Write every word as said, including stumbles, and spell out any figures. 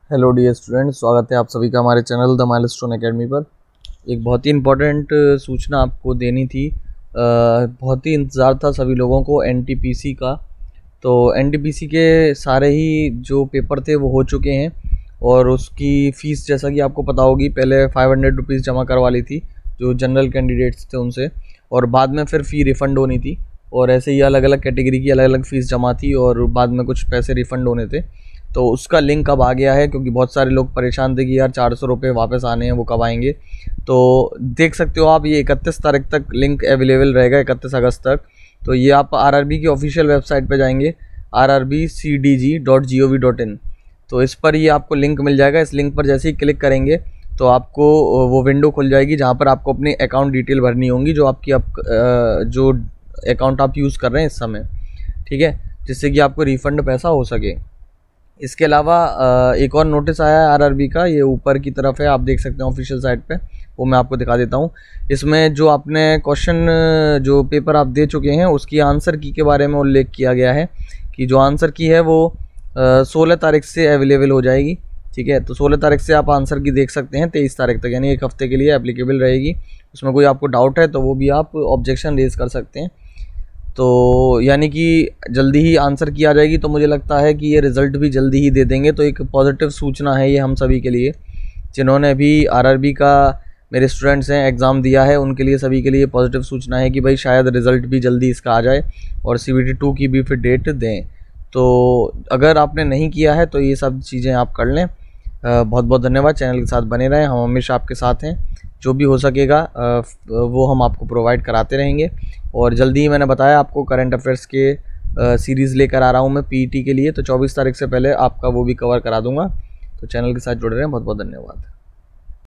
Hello dear student, स्वागत है आप सभी का हमारे चैनल द माइलस्टोन एकेडमी पर। एक बहुत ही इम्पोर्टेंट सूचना आपको देनी थी। आ, बहुत ही इंतज़ार था सभी लोगों को एनटीपीसी का। तो एनटीपीसी के सारे ही जो पेपर थे वो हो चुके हैं और उसकी फ़ीस जैसा कि आपको पता होगी, पहले फाइव हंड्रेड रुपीज़ जमा करवा ली थी जो जनरल कैंडिडेट्स थे उनसे, और बाद में फिर फ़ी रिफ़ंड होनी थी। और ऐसे ही अलग अलग कैटेगरी की अलग अलग फ़ीस जमा थी और बाद में कुछ पैसे रिफ़ंड होने थे। तो उसका लिंक अब आ गया है, क्योंकि बहुत सारे लोग परेशान थे कि यार चार सौ रुपये वापस आने हैं, वो कब आएंगे। तो देख सकते हो आप, ये इकतीस तारीख तक लिंक अवेलेबल रहेगा, इकतीस अगस्त तक। तो ये आप आरआरबी की ऑफिशियल वेबसाइट पे जाएंगे, R R B C D G dot G O V dot in. तो इस पर ये आपको लिंक मिल जाएगा। इस लिंक पर जैसे ही क्लिक करेंगे तो आपको वो विंडो खुल जाएगी जहाँ पर आपको अपनी अकाउंट डिटेल भरनी होंगी, जो आपकी आप, जो अकाउंट आप यूज़ कर रहे हैं इस समय, ठीक है, जिससे कि आपको रिफ़ंड पैसा हो सके। इसके अलावा एक और नोटिस आया है आरआरबी का, ये ऊपर की तरफ है, आप देख सकते हैं ऑफिशियल साइट पे, वो मैं आपको दिखा देता हूँ। इसमें जो आपने क्वेश्चन जो पेपर आप दे चुके हैं उसकी आंसर की के बारे में उल्लेख किया गया है कि जो आंसर की है वो सोलह तारीख से अवेलेबल हो जाएगी, ठीक है। तो सोलह तारीख से आप आंसर की देख सकते हैं, तेईस तारीख तक, यानी एक हफ्ते के लिए एप्लीकेबल रहेगी। उसमें कोई आपको डाउट है तो वो भी आप ऑब्जेक्शन रेज कर सकते हैं। तो यानी कि जल्दी ही आंसर की आ जाएगी। तो मुझे लगता है कि ये रिज़ल्ट भी जल्दी ही दे देंगे। तो एक पॉजिटिव सूचना है ये हम सभी के लिए, जिन्होंने अभी आरआरबी का, मेरे स्टूडेंट्स हैं, एग्ज़ाम दिया है, उनके लिए, सभी के लिए पॉजिटिव सूचना है कि भाई शायद रिज़ल्ट भी जल्दी इसका आ जाए और सी बी टी टू की भी फिर डेट दें। तो अगर आपने नहीं किया है तो ये सब चीज़ें आप कर लें। बहुत बहुत धन्यवाद। चैनल के साथ बने रहें, हम हमेशा आपके साथ हैं। जो भी हो सकेगा वो हम आपको प्रोवाइड कराते रहेंगे। और जल्दी ही, मैंने बताया आपको, करंट अफेयर्स के सीरीज़ लेकर आ रहा हूँ मैं पीईटी के लिए। तो चौबीस तारीख से पहले आपका वो भी कवर करा दूंगा। तो चैनल के साथ जुड़े रहें। बहुत बहुत धन्यवाद।